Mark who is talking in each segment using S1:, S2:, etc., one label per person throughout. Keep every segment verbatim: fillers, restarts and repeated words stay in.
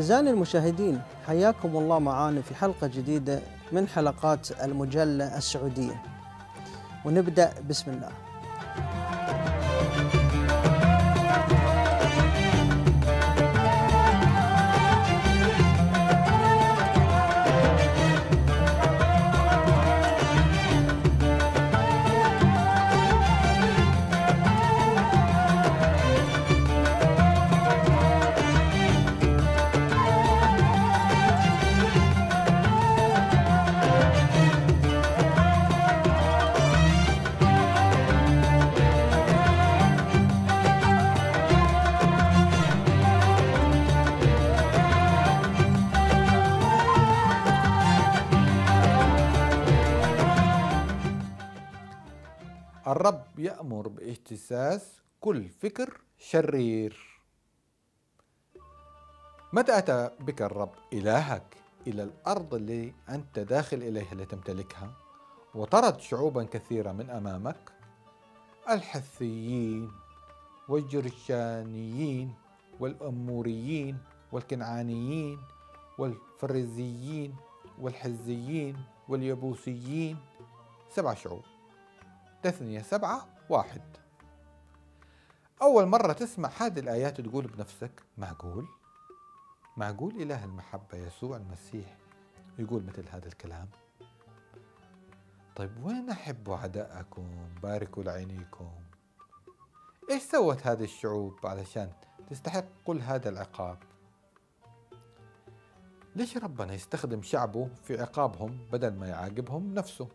S1: أعزائي المشاهدين، حياكم الله معانا في حلقة جديدة من حلقات المجلة السعودية، ونبدأ بسم الله.
S2: الرب يأمر باجتثاث كل فكر شرير. متى أتى بك الرب إلهك إلى الأرض اللي أنت داخل إليها لتمتلكها، وطرد شعوبا كثيرة من أمامك، الحثيين والجرشانيين والأموريين والكنعانيين والفريزيين والحزيين واليبوسيين، سبع شعوب. تثنية سبعة واحد. أول مرة تسمع هذه الآيات تقول بنفسك: معقول؟ معقول إله المحبة يسوع المسيح يقول مثل هذا الكلام؟ طيب وين أحبوا أعداءكم باركوا لعينيكم؟ إيش سوت هذه الشعوب علشان تستحق كل هذا العقاب؟ ليش ربنا يستخدم شعبه في عقابهم بدل ما يعاقبهم نفسه؟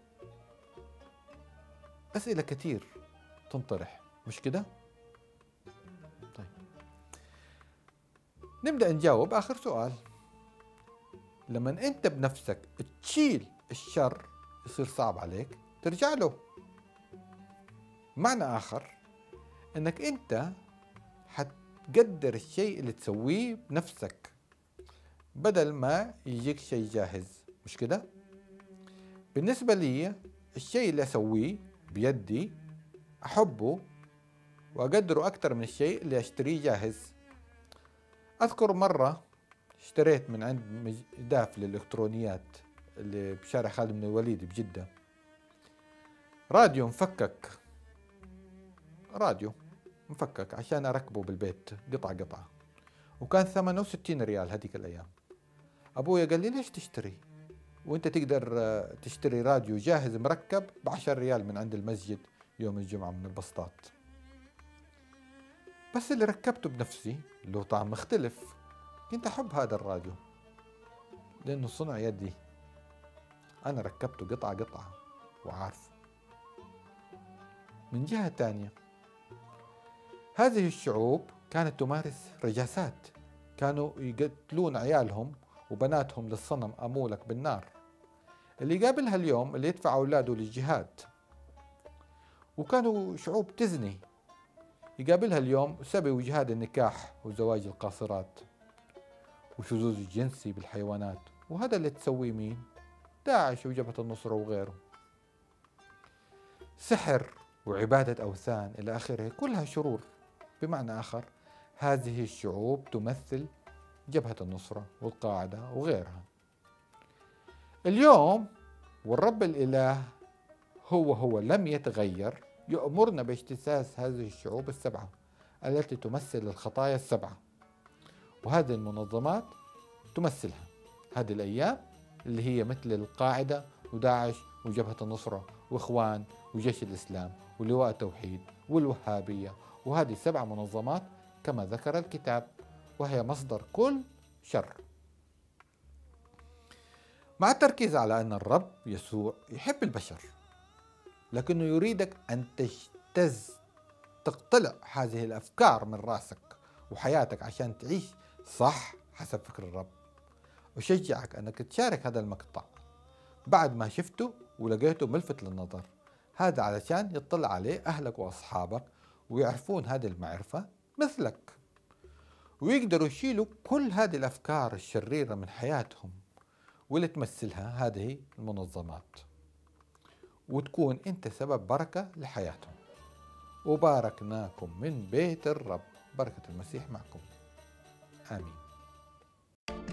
S2: أسئلة كتير تنطرح، مش كده؟ طيب نبدأ نجاوب آخر سؤال. لما أنت بنفسك تشيل الشر يصير صعب عليك ترجع له. معنى آخر أنك أنت حتقدر الشيء اللي تسويه بنفسك بدل ما يجيك شيء جاهز، مش كده؟ بالنسبة لي الشيء اللي أسويه بيدي أحبه وأقدره أكثر من الشيء اللي أشتريه جاهز. أذكر مرة اشتريت من عند مجداف للإلكترونيات اللي بشارع خالد بن الوليد بجدة راديو مفكك، راديو مفكك عشان أركبه بالبيت قطعة قطعة، وكان ثمنه ستين ريال هذيك الأيام. أبويا قال لي: ليش تشتري وانت تقدر تشتري راديو جاهز مركب بعشر ريال من عند المسجد يوم الجمعة من البسطات؟ بس اللي ركبته بنفسي له طعم مختلف. كنت أحب هذا الراديو لأنه صنع يدي، أنا ركبته قطعة قطعة وعارفه. من جهة تانية هذه الشعوب كانت تمارس رجاسات، كانوا يقتلون عيالهم وبناتهم للصنم أمولك بالنار. اللي يقابلها اليوم اللي يدفع أولاده للجهاد. وكانوا شعوب تزني، يقابلها اليوم سبي وجهاد النكاح وزواج القاصرات وشذوذ الجنسي بالحيوانات. وهذا اللي تسويه مين؟ داعش وجبهة النصرة وغيره. سحر وعبادة أوثان إلى آخره، كلها شرور. بمعنى آخر هذه الشعوب تمثل جبهة النصرة والقاعدة وغيرها. اليوم والرب الإله هو هو لم يتغير، يأمرنا باجتثاث هذه الشعوب السبعة التي تمثل الخطايا السبعة، وهذه المنظمات تمثلها هذه الأيام اللي هي مثل القاعدة وداعش وجبهة النصرة وإخوان وجيش الإسلام ولواء التوحيد والوهابية. وهذه سبع منظمات كما ذكر الكتاب، وهي مصدر كل شر. مع التركيز على أن الرب يسوع يحب البشر، لكنه يريدك أن تجتز تقتلع هذه الأفكار من رأسك وحياتك عشان تعيش صح حسب فكر الرب. أشجعك أنك تشارك هذا المقطع بعد ما شفته ولقيته ملفت للنظر، هذا علشان يطلع عليه أهلك وأصحابك ويعرفون هذه المعرفة مثلك، ويقدروا يشيلوا كل هذه الأفكار الشريرة من حياتهم واللي تمثلها هذه المنظمات، وتكون أنت سبب بركة لحياتهم. وباركناكم من بيت الرب. بركة المسيح معكم، آمين.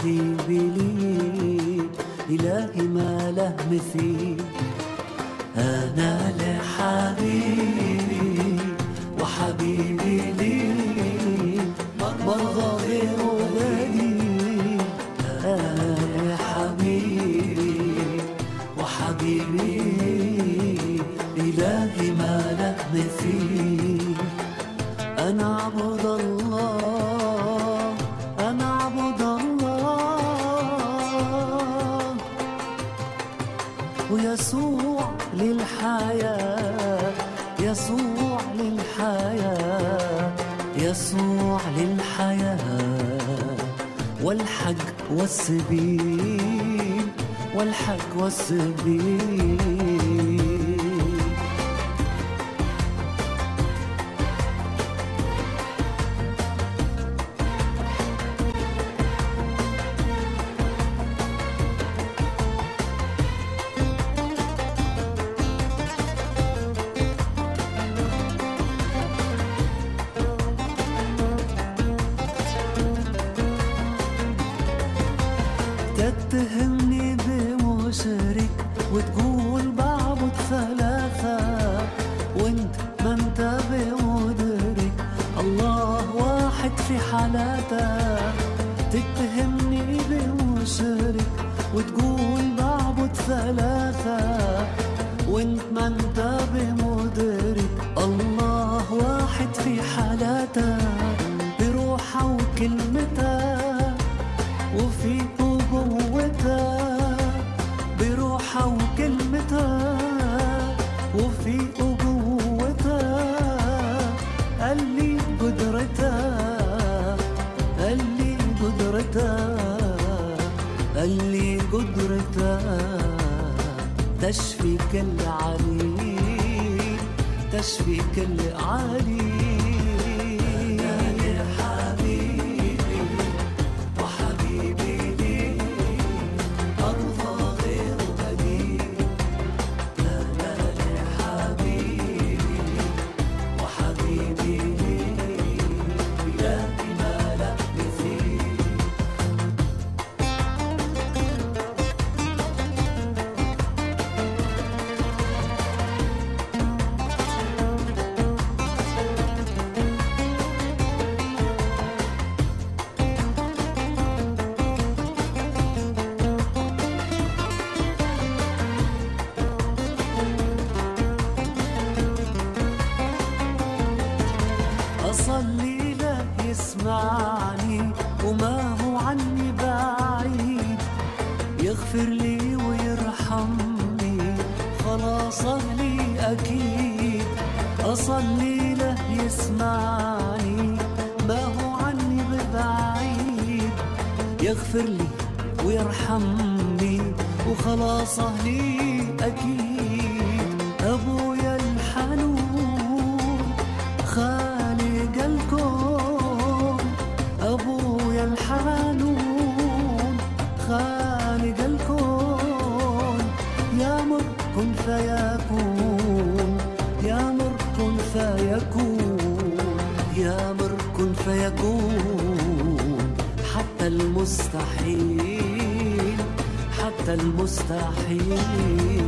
S3: حبيبي لي إلهي ما له مثيل. أنا لحبيبي وحبيبي لي مرضى غير بديل. أنا لحبيبي وحبيبي إلهي ما له مثيل. أنا عبد الله أنا عبد الله ويسوع للحياة يسوع للحياة يسوع للحياة والحق والسبيل والحق والسبيل. تتهمني بمشرك وتقول بعبد ثلاثة وانت ما انت بمدرك الله واحد في حالاتك. تتهمني بمشرك وتقول بعبد ثلاثة وانت ما انت بمدرك الله واحد في حالاتك. بروحه وكلمته وفي قوته بروحه وكلمته وفي قوته قال لي قدرته قال لي قدرته قال لي قدرته تشفي كل عليل تشفي كل عليل. أصلي له يسمعني وما هو عني بعيد يغفر لي ويرحمني خلاصه لي أكيد. أصلي له يسمعني ما هو عني بعيد يغفر لي ويرحمني وخلاصه لي أكيد. أبويا الحنون خالق الكون أبويا الحنون خالق الكون يأمر كن فيكون يأمر كن فيكون يأمر كن فيكون حتى المستحيل حتى المستحيل.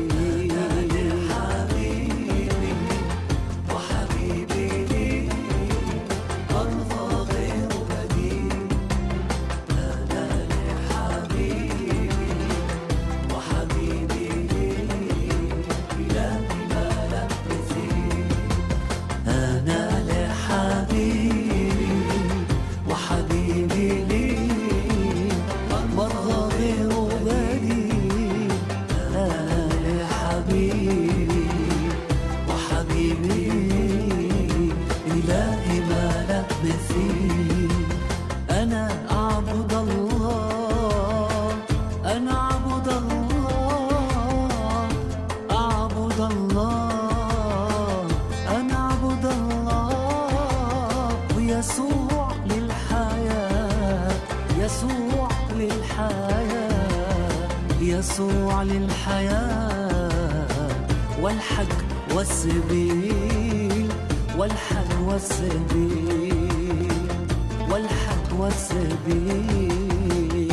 S3: يسوع للحياة والحق والسبيل والحق والسبيل والحق والسبيل.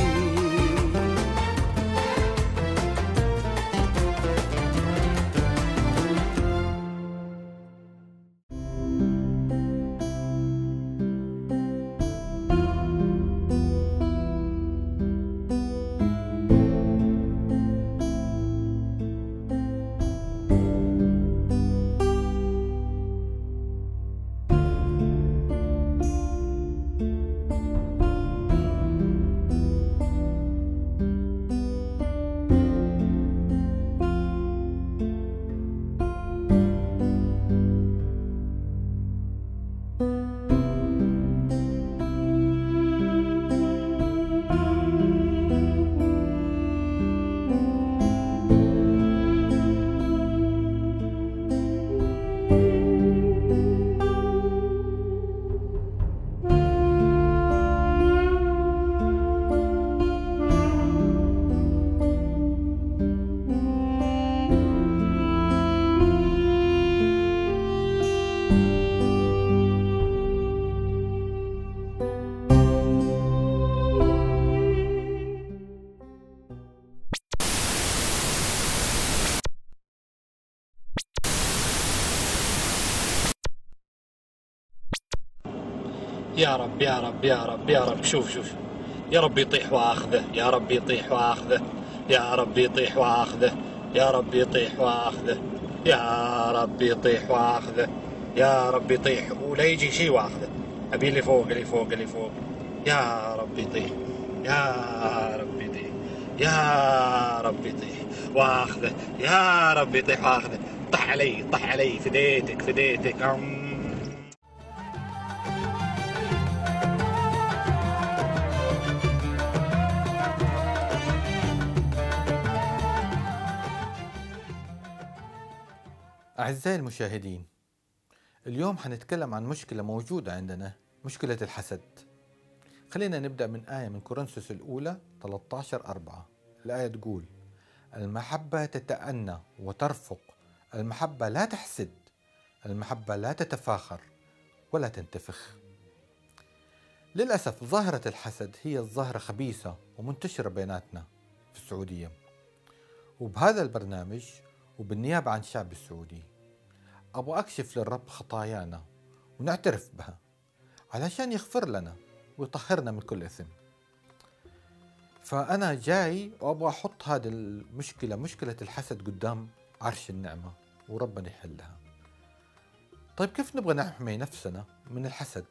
S4: يا رب يا رب يا رب يا رب. شوف شوف، يا رب يطيح واخذه، يا رب يطيح واخذه، يا رب يطيح واخذه، يا رب يطيح واخذه، يا رب يطيح واخذه، يا رب يطيح ولا يجي شيء واخذه. ابي اللي فوق اللي فوق اللي فوق. يا رب يطيح، يا رب يطيح، يا رب يطيح واخذه، يا رب يطيح واخذه. طح علي طح علي، فديتك فديتك. أم.
S2: أعزائي المشاهدين، اليوم حنتكلم عن مشكلة موجودة عندنا، مشكلة الحسد. خلينا نبدأ من آية من كورنثوس الأولى ثلاثة عشر أربعة. الآية تقول: المحبة تتأنى وترفق، المحبة لا تحسد، المحبة لا تتفاخر ولا تنتفخ. للأسف ظاهرة الحسد هي ظاهرة خبيثة ومنتشرة بيناتنا في السعودية، وبهذا البرنامج وبالنيابة عن الشعب السعودي أبغى أكشف للرب خطايانا ونعترف بها علشان يغفر لنا ويطهرنا من كل إثم. فأنا جاي وأبغى أحط هذه المشكلة، مشكلة الحسد، قدام عرش النعمة وربنا يحلها. طيب كيف نبغى نحمي نفسنا من الحسد؟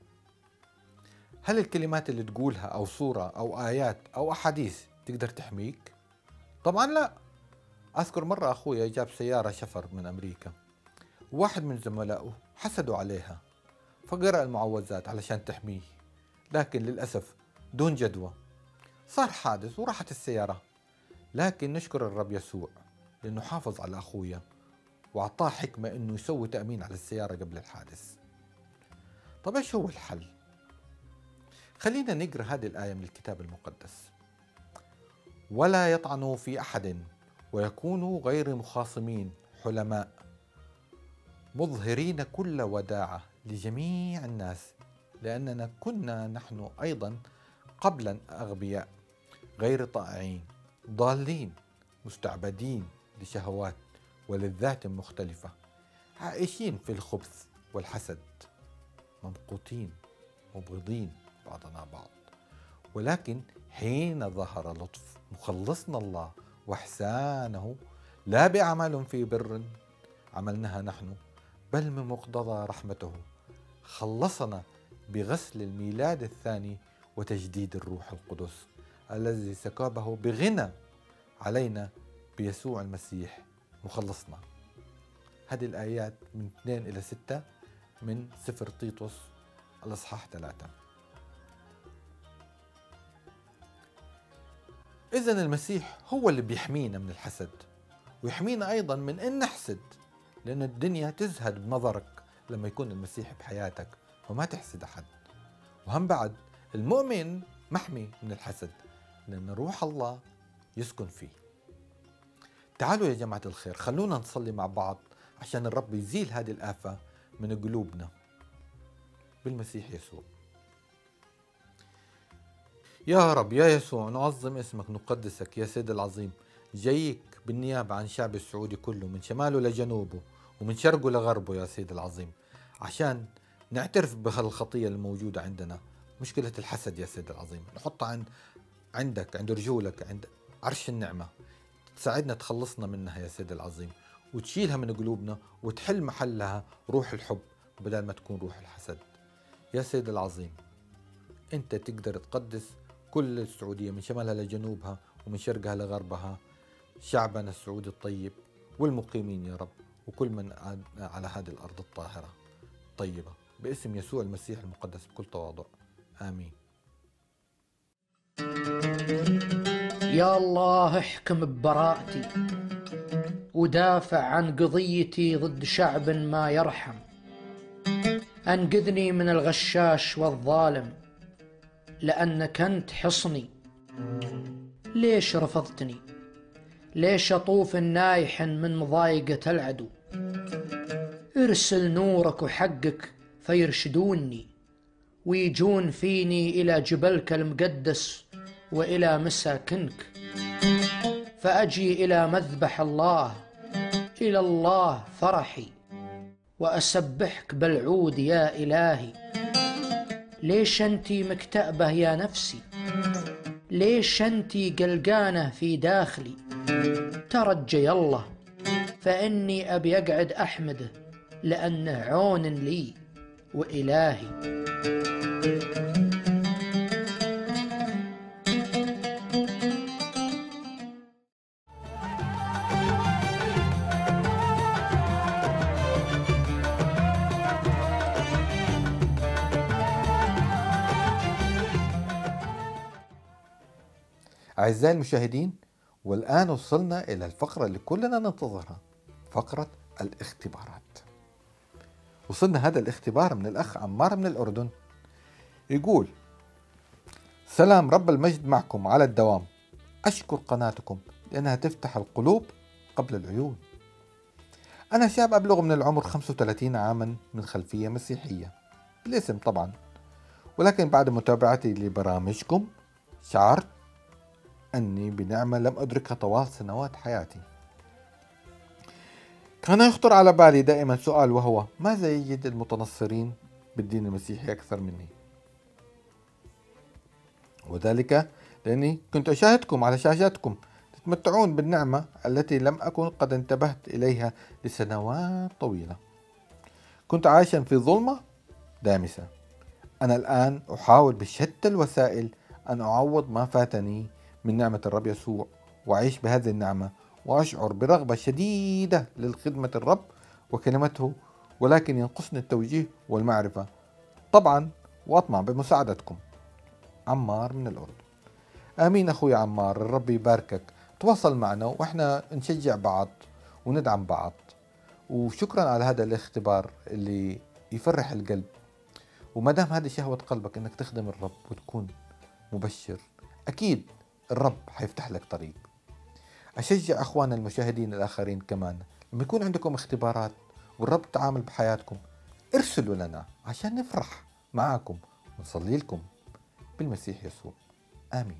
S2: هل الكلمات اللي تقولها أو صورة أو آيات أو أحاديث تقدر تحميك؟ طبعا لا. أذكر مرة أخويا جاب سيارة شفر من أمريكا، وواحد من زملائه حسدوا عليها فقرأ المعوذات علشان تحميه، لكن للأسف دون جدوى صار حادث وراحت السيارة. لكن نشكر الرب يسوع لأنه حافظ على أخويا وأعطاه حكمة أنه يسوي تأمين على السيارة قبل الحادث. طب إيش هو الحل؟ خلينا نقرأ هذه الآية من الكتاب المقدس: ولا يطعنوا في أحد ويكونوا غير مخاصمين، حلماء، مظهرين كل وداعة لجميع الناس، لأننا كنا نحن أيضا قبلا أغبياء، غير طائعين، ضالين، مستعبدين لشهوات ولذات مختلفة، عائشين في الخبث والحسد، ممقوتين مبغضين بعضنا بعض. ولكن حين ظهر لطف مخلصنا الله وإحسانه، لا بأعمال في بر عملناها نحن، بل من مقتضى رحمته خلصنا بغسل الميلاد الثاني وتجديد الروح القدس الذي سكبه بغنى علينا بيسوع المسيح مخلصنا. هذه الآيات من اثنين إلى ستة من سفر تيتوس الأصحاح ثلاثة. إذن المسيح هو اللي بيحمينا من الحسد، ويحمينا أيضا من أن نحسد، لأن الدنيا تزهد بنظرك لما يكون المسيح بحياتك وما تحسد أحد. وهم بعد المؤمن محمي من الحسد لأن روح الله يسكن فيه. تعالوا يا جماعة الخير، خلونا نصلي مع بعض عشان الرب يزيل هذه الآفة من قلوبنا بالمسيح يسوع. يا رب يا يسوع، نعظم اسمك، نقدسك يا سيد العظيم. جايك بالنيابة عن الشعب السعودي كله، من شماله لجنوبه ومن شرقه لغربه يا سيد العظيم، عشان نعترف بهالخطية الموجودة عندنا، مشكلة الحسد يا سيد العظيم. نحطها عند عندك، عند رجولك، عند عرش النعمة، تساعدنا تخلصنا منها يا سيد العظيم، وتشيلها من قلوبنا وتحل محلها روح الحب بدل ما تكون روح الحسد. يا سيد العظيم، أنت تقدر تقدس كل السعودية من شمالها لجنوبها ومن شرقها لغربها، شعبنا السعودي الطيب والمقيمين يا رب، وكل من على هذه الأرض الطاهرة الطيبة، باسم يسوع المسيح المقدس بكل تواضع، آمين.
S5: يا الله احكم ببراءتي ودافع عن قضيتي ضد شعب ما يرحم، أنقذني من الغشاش والظالم لأنك أنت حصني. ليش رفضتني؟ ليش أطوف النايح من مضايقة العدو؟ ارسل نورك وحقك فيرشدوني ويجون فيني إلى جبلك المقدس وإلى مساكنك، فأجي إلى مذبح الله، إلى الله فرحي، وأسبحك بالعود يا إلهي، ليش أنتي مكتئبة يا نفسي؟ ليش أنتي قلقانة في داخلي؟ ترجي الله فإني أبي أقعد أحمده لأنه عون لي وإلهي.
S2: أعزائي المشاهدين، والآن وصلنا إلى الفقرة اللي كلنا ننتظرها، فقرة الاختبارات. وصلنا هذا الاختبار من الأخ عمار من الأردن، يقول: سلام، رب المجد معكم على الدوام. أشكر قناتكم لأنها تفتح القلوب قبل العيون. أنا شاب أبلغ من العمر خمسة وثلاثين عاما من خلفية مسيحية بالاسم طبعا، ولكن بعد متابعتي لبرامجكم شعرت أني بنعمة لم أدركها طوال سنوات حياتي. كان يخطر على بالي دائما سؤال، وهو: ماذا يجد المتنصرين بالدين المسيحي أكثر مني؟ وذلك لأني كنت أشاهدكم على شاشاتكم تتمتعون بالنعمة التي لم أكن قد انتبهت إليها لسنوات طويلة. كنت عايشا في ظلمة دامسة. أنا الآن أحاول بشتى الوسائل أن أعوض ما فاتني من نعمة الرب يسوع، وأعيش بهذه النعمة، وأشعر برغبة شديدة للخدمة الرب وكلمته، ولكن ينقصني التوجيه والمعرفة طبعا، وأطمع بمساعدتكم. عمار من الأردن. آمين أخوي عمار، الرب يباركك. تواصل معنا وإحنا نشجع بعض وندعم بعض. وشكرا على هذا الاختبار اللي يفرح القلب. وما دام هذه شهوة قلبك إنك تخدم الرب وتكون مبشر، أكيد الرب حيفتح لك طريق. أشجع أخواننا المشاهدين الآخرين كمان، لما يكون عندكم اختبارات والرب تعامل بحياتكم، ارسلوا لنا عشان نفرح معاكم ونصلي لكم بالمسيح يسوع. آمين.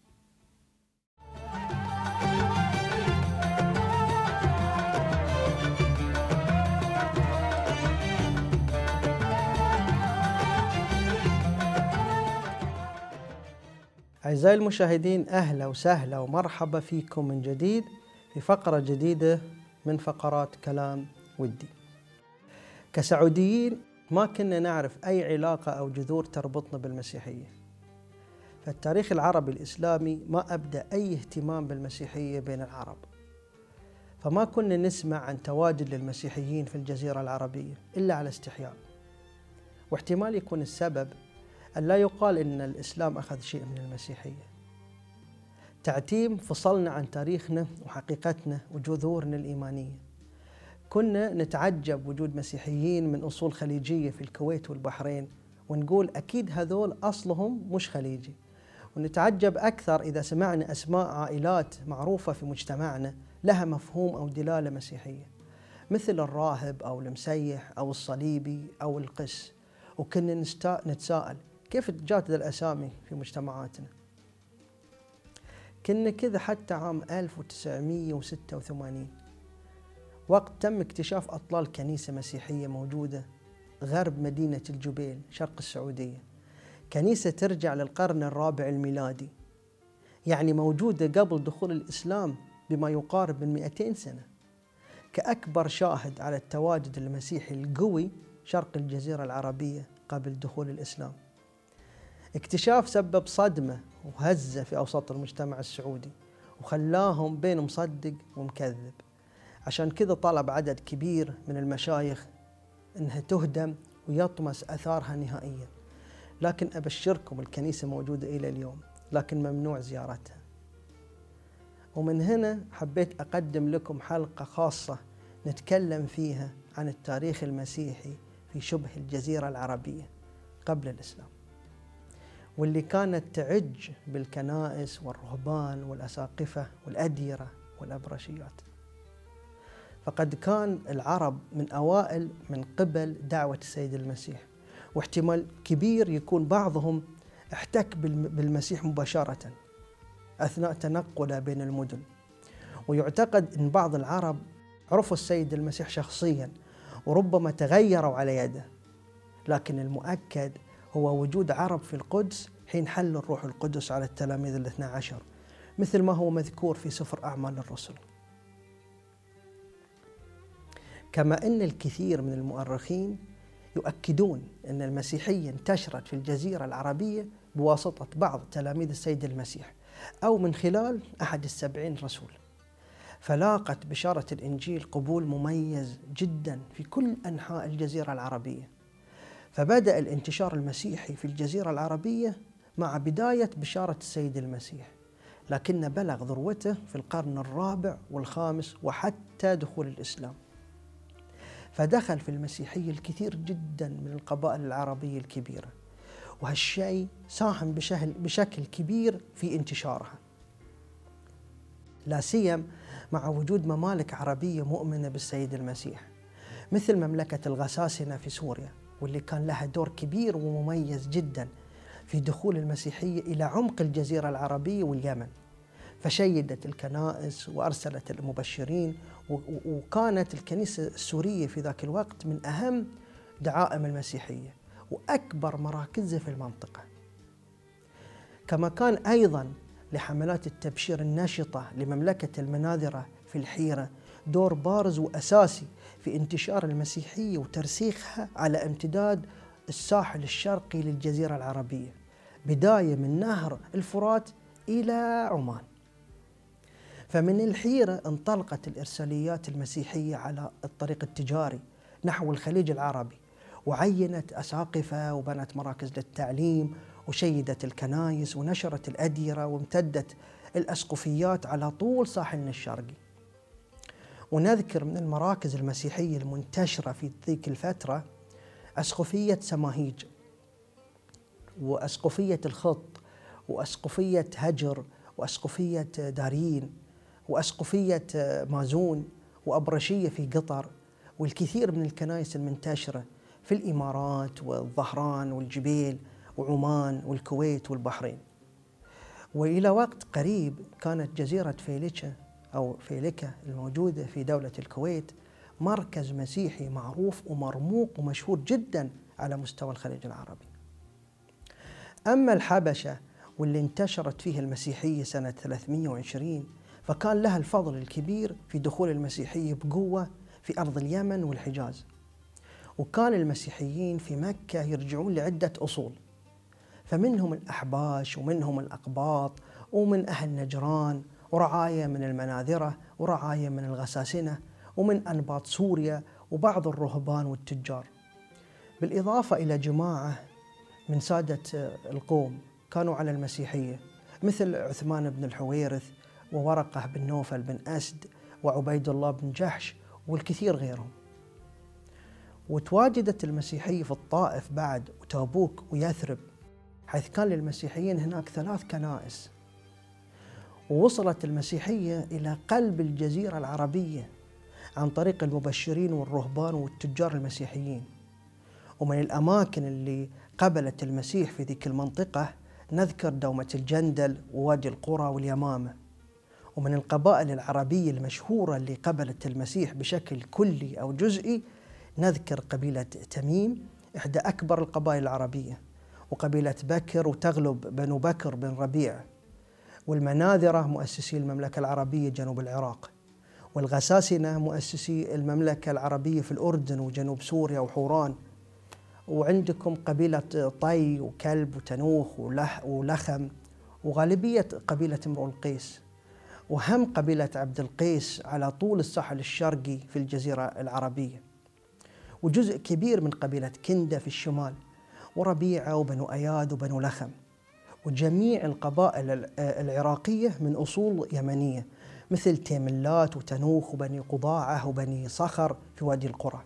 S1: أعزائي المشاهدين، أهلا وسهلا ومرحبا فيكم من جديد في فقرة جديدة من فقرات كلام ودي. كسعوديين ما كنا نعرف أي علاقة أو جذور تربطنا بالمسيحية، فالتاريخ العربي الإسلامي ما أبدأ أي اهتمام بالمسيحية بين العرب، فما كنا نسمع عن تواجد للمسيحيين في الجزيرة العربية إلا على استحياء. واحتمال يكون السبب أن لا يقال إن الإسلام أخذ شيء من المسيحية. تعتيم فصلنا عن تاريخنا وحقيقتنا وجذورنا الإيمانية. كنا نتعجب وجود مسيحيين من أصول خليجية في الكويت والبحرين، ونقول أكيد هذول أصلهم مش خليجي. ونتعجب أكثر إذا سمعنا أسماء عائلات معروفة في مجتمعنا لها مفهوم أو دلالة مسيحية، مثل الراهب أو المسيح أو الصليبي أو القس. وكنا نتساءل كيف جات ذا الأسامي في مجتمعاتنا. كنا كذا حتى عام ألف وتسعمئة وستة وثمانين، وقت تم اكتشاف أطلال كنيسة مسيحية موجودة غرب مدينة الجبيل شرق السعودية، كنيسة ترجع للقرن الرابع الميلادي، يعني موجودة قبل دخول الإسلام بما يقارب من مئتين سنة، كأكبر شاهد على التواجد المسيحي القوي شرق الجزيرة العربية قبل دخول الإسلام. اكتشاف سبب صدمة وهزة في أوساط المجتمع السعودي، وخلاهم بين مصدق ومكذب. عشان كذا طلب عدد كبير من المشايخ أنها تهدم ويطمس أثارها نهائيا. لكن أبشركم الكنيسة موجودة إلى اليوم، لكن ممنوع زيارتها. ومن هنا حبيت أقدم لكم حلقة خاصة نتكلم فيها عن التاريخ المسيحي في شبه الجزيرة العربية قبل الإسلام، واللي كانت تعج بالكنائس والرهبان والأساقفة والأديرة والأبرشيات. فقد كان العرب من أوائل من قبل دعوة السيد المسيح، واحتمال كبير يكون بعضهم احتك بالمسيح مباشرة أثناء تنقله بين المدن. ويعتقد أن بعض العرب عرفوا السيد المسيح شخصيا وربما تغيروا على يده، لكن المؤكد هو وجود عرب في القدس حين حل الروح القدس على التلاميذ الاثنى عشر، مثل ما هو مذكور في سفر أعمال الرسل. كما أن الكثير من المؤرخين يؤكدون أن المسيحية انتشرت في الجزيرة العربية بواسطة بعض تلاميذ السيد المسيح أو من خلال أحد السبعين رسول، فلاقت بشارة الإنجيل قبول مميز جدا في كل أنحاء الجزيرة العربية. فبدأ الانتشار المسيحي في الجزيرة العربية مع بداية بشارة السيد المسيح، لكن بلغ ذروته في القرن الرابع والخامس وحتى دخول الإسلام. فدخل في المسيحية الكثير جدا من القبائل العربية الكبيرة، وهالشيء ساهم بشكل كبير في انتشارها، لا سيما مع وجود ممالك عربية مؤمنة بالسيد المسيح، مثل مملكة الغساسنة في سوريا، واللي كان لها دور كبير ومميز جدا في دخول المسيحية إلى عمق الجزيرة العربية واليمن، فشيدت الكنائس وأرسلت المبشرين، وكانت الكنيسة السورية في ذاك الوقت من أهم دعائم المسيحية وأكبر مراكزها في المنطقة. كما كان أيضا لحملات التبشير النشطة لمملكة المناذرة في الحيرة دور بارز وأساسي في انتشار المسيحية وترسيخها على امتداد الساحل الشرقي للجزيرة العربية، بداية من نهر الفرات إلى عمان. فمن الحيرة انطلقت الإرساليات المسيحية على الطريق التجاري نحو الخليج العربي، وعينت أساقفة وبنت مراكز للتعليم وشيدت الكنائس ونشرت الأديرة وامتدت الأسقفيات على طول ساحلنا الشرقي. ونذكر من المراكز المسيحية المنتشرة في ذيك الفترة أسقفية سماهيج، وأسقفية الخط، وأسقفية هجر، وأسقفية دارين، وأسقفية مازون، وأبرشية في قطر، والكثير من الكنائس المنتشرة في الإمارات والظهران والجبيل وعمان والكويت والبحرين. وإلى وقت قريب كانت جزيرة فيليكا أو فيليكا الموجودة في دولة الكويت مركز مسيحي معروف ومرموق ومشهور جدا على مستوى الخليج العربي. أما الحبشة واللي انتشرت فيها المسيحية سنة ثلاثمئة وعشرين، فكان لها الفضل الكبير في دخول المسيحية بقوة في أرض اليمن والحجاز. وكان المسيحيين في مكة يرجعون لعدة أصول، فمنهم الأحباش ومنهم الأقباط ومن أهل نجران ورعاية من المناذرة ورعاية من الغساسنة ومن أنباط سوريا وبعض الرهبان والتجار، بالإضافة إلى جماعة من سادة القوم كانوا على المسيحية مثل عثمان بن الحويرث وورقة بن نوفل بن أسد وعبيد الله بن جحش والكثير غيرهم. وتواجدت المسيحية في الطائف بعد وتابوك ويثرب، حيث كان للمسيحيين هناك ثلاث كنائس. ووصلت المسيحية إلى قلب الجزيرة العربية عن طريق المبشرين والرهبان والتجار المسيحيين. ومن الأماكن اللي قبلت المسيح في ذيك المنطقة نذكر دومة الجندل ووادي القرى واليمامة. ومن القبائل العربية المشهورة اللي قبلت المسيح بشكل كلي أو جزئي نذكر قبيلة تميم، إحدى أكبر القبائل العربية، وقبيلة بكر وتغلب بنو بكر بن ربيع، والمناذرة مؤسسي المملكة العربية جنوب العراق، والغساسنة مؤسسي المملكة العربية في الأردن وجنوب سوريا وحوران. وعندكم قبيلة طي وكلب وتنوخ ولح ولخم، وغالبية قبيلة امرؤ القيس، وهم قبيلة عبد القيس على طول الساحل الشرقي في الجزيرة العربية، وجزء كبير من قبيلة كندة في الشمال، وربيعة وبنو أياد وبنو لخم، وجميع القبائل العراقية من أصول يمنية مثل تيملات وتنوخ وبني قضاعة وبني صخر في وادي القرى.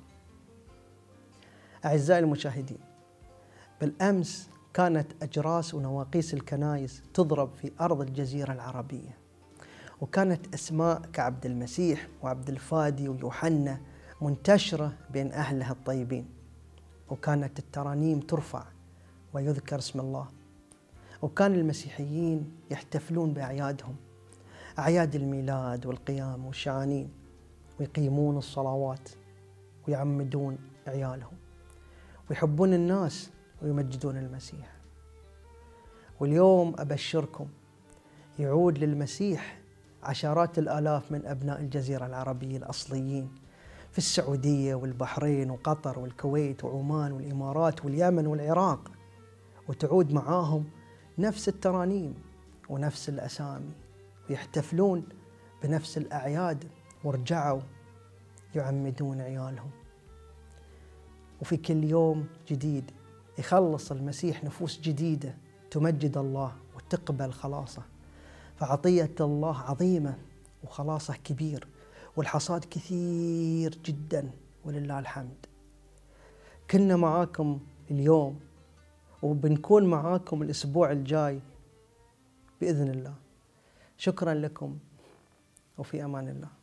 S1: أعزائي المشاهدين، بالأمس كانت أجراس ونواقيس الكنائس تضرب في أرض الجزيرة العربية، وكانت أسماء كعبد المسيح وعبد الفادي ويوحنا منتشرة بين أهلها الطيبين، وكانت الترانيم ترفع ويذكر اسم الله، وكان المسيحيين يحتفلون بأعيادهم، أعياد الميلاد والقيام والشعانين، ويقيمون الصلوات ويعمدون عيالهم، ويحبون الناس ويمجدون المسيح. واليوم أبشركم يعود للمسيح عشرات الآلاف من أبناء الجزيرة العربية الأصليين في السعودية والبحرين وقطر والكويت وعمان والإمارات واليمن والعراق، وتعود معاهم نفس الترانيم ونفس الأسامي، ويحتفلون بنفس الأعياد، ورجعوا يعمدون عيالهم. وفي كل يوم جديد يخلص المسيح نفوس جديدة تمجد الله وتقبل خلاصه. فعطية الله عظيمة وخلاصه كبير، والحصاد كثير جدا ولله الحمد. كنا معاكم اليوم وبنكون معاكم الأسبوع الجاي بإذن الله. شكرا لكم وفي أمان الله.